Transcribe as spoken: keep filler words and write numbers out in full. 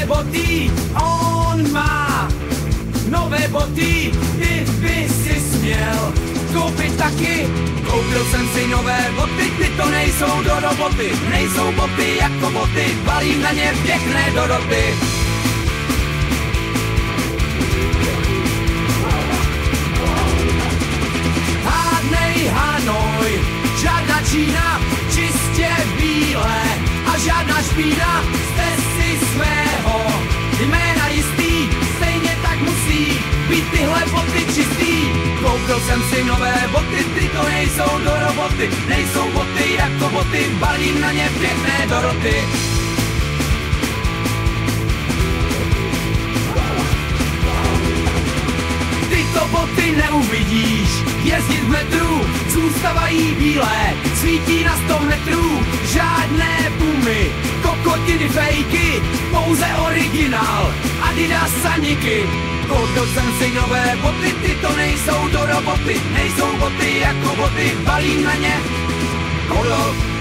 nové boty, on má nové boty, ty by si směl koupit taky. Koupil jsem si nové boty, ty to nejsou do roboty, nejsou boty jako boty, balím na ně pěkné doroty. Hádnej Hanoj, žádná Čína, čistě bílé a žádná špína, jste si svého jména jistý, stejně tak musí být tyhle boty čistý. Koupil jsem si nové boty, ty to nejsou do roboty, nejsou boty jako boty, balím na ně pěkné doroty. Tyto boty neuvidíš, jezdit v metru, zůstávají bílé, svítí na sto metrů, žádné pumy, kokotiny fejky, pouze originál, Adidas Saniky. Koupil jsem si nové boty, ty to nejsou do roboty, nejsou boty jako boty, balím na ně kolo.